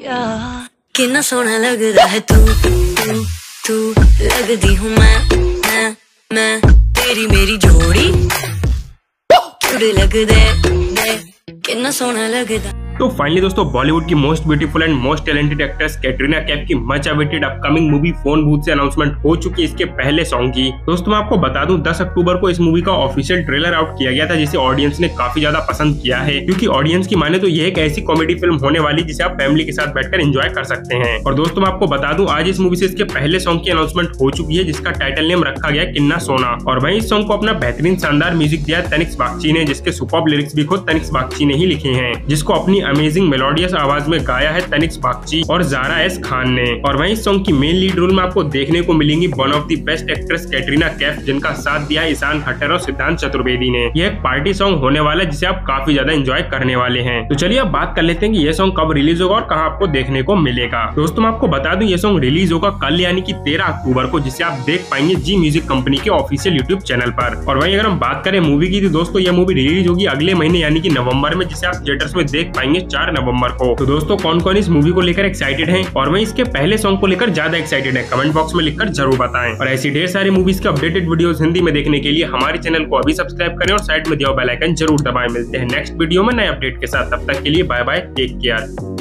कितना सोना लग रहा है तू तू तू लगती हूँ मैं तेरी मेरी जोड़ी जुड़े लग दे कितना सोना लगता। तो फाइनली दोस्तों बॉलीवुड की most beautiful and most talented actress Katrina Kaif की much awaited upcoming movie phone booth से अनाउंसमेंट हो चुकी है इसके पहले सॉन्ग की। दोस्तों मैं आपको बता दूं 10 अक्टूबर को इस मूवी का ऑफिशियल ट्रेलर आउट किया गया था जिसे ऑडियंस ने काफी ज्यादा पसंद किया है, क्योंकि ऑडियंस की माने तो यह एक ऐसी कॉमेडी फिल्म होने वाली जिसे आप फैमिली के साथ बैठकर एंजॉय कर सकते हैं। और दोस्तों मैं आपको बता दूं आज इस मूवी से इसके पहले सॉन्ग की अनाउंसमेंट हो चुकी है जिसका टाइटल नेम रखा गया किन्ना सोना। और वहीं इस सॉन्ग को अपना बेहतरीन शानदार म्यूजिक दिया तनिष्क बागची ने, जिसके सुपर्ब लिरिक्स भी खुद तनिष्क बागची ने ही लिखे हैं, जिसको अपनी अमेजिंग मेलोडी आवाज में गाया है तनिष्क बागची और ज़ारा एस खान ने। और वहीं इस सॉन्ग की मेन लीड रोल में आपको देखने को मिलेंगी one of the best actress Katrina Kaif, जिनका साथ दिया ईशान खट्टर और सिद्धांत चतुर्वेदी ने। यह एक पार्टी सॉन्ग होने वाला है जिसे आप काफी ज्यादा एंजॉय करने वाले हैं। तो चलिए अब बात कर लेते हैं कि यह सॉन्ग कब रिलीज होगा और कहां आपको देखने को मिलेगा। दोस्तों मैं आपको बता दूं यह सॉन्ग रिलीज होगा कल यानी कि 13 अक्टूबर को, जिसे आप देख पाएंगे जी म्यूजिक कंपनी के ऑफिशियल यूट्यूब चैनल पर। और वहीं अगर हम बात करें मूवी की तो दोस्तों यह मूवी रिलीज होगी अगले महीने यानी कि नवंबर में, जिसे आप थिएटर्स में देख पाएंगे 4 नवंबर को। तो दोस्तों कौन कौन इस मूवी को लेकर एक्साइटेड हैं और वहीं इसके पहले सॉन्ग को लेकर ज्यादा एक्साइटेड है, कमेंट बॉक्स में लिखकर जरूर बताएं। और ऐसी ढेर सारी मूवीज के अपडेटेड वीडियोस हिंदी में देखने के लिए हमारे चैनल को अभी सब्सक्राइब करें और साइड में दिया बेल आइकन जरूर दबाएं। मिलते हैं नेक्स्ट वीडियो में नए अपडेट के साथ, तब तक के लिए बाय बाय, टेक केयर।